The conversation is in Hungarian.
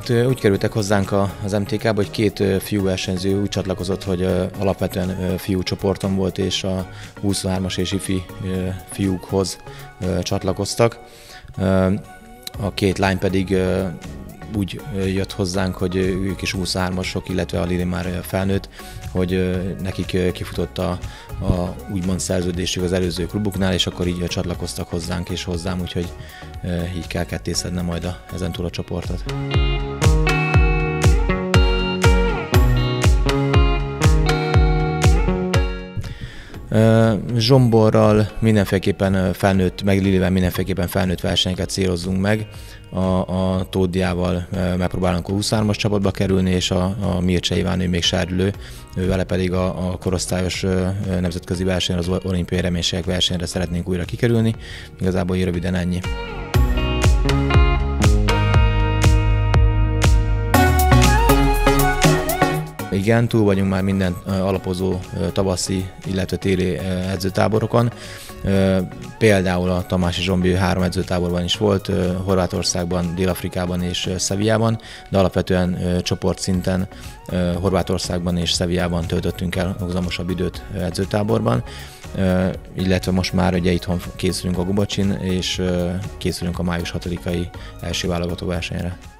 Hát úgy kerültek hozzánk az MTK-ba, hogy két fiú versenyző úgy csatlakozott, hogy alapvetően fiú csoporton volt, és a 23-as és ifi fiúkhoz csatlakoztak. A két lány pedig úgy jött hozzánk, hogy ők is 23-asok, illetve a Lili már felnőtt, hogy nekik kifutott a úgymond szerződésük az előző klubuknál, és akkor így csatlakoztak hozzánk és hozzám, úgyhogy így kell kettészednem majd ezentúl a csoportot. Zsomborral mindenféleképpen felnőtt, meg Lilivel mindenféleképpen felnőtt versenyeket célozzunk meg. A Tóthiával megpróbálunk a 23-as csapatba kerülni, és a Mircea Iván, ő még serdülő, vele pedig a korosztályos nemzetközi versenyre, az olimpiai reménységek versenyre szeretnénk újra kikerülni. Igazából így röviden ennyi. Igen, túl vagyunk már minden alapozó tavaszi, illetve téli edzőtáborokon. Például a Tamási Zsombi 3 edzőtáborban is volt, Horvátországban, Dél-Afrikában és Sevillában, de alapvetően csoportszinten Horvátországban és Sevillában töltöttünk el hozamosabb időt edzőtáborban, illetve most már ugye itthon készülünk a Gubacsin, és készülünk a május 6-ai első válogató versenyre.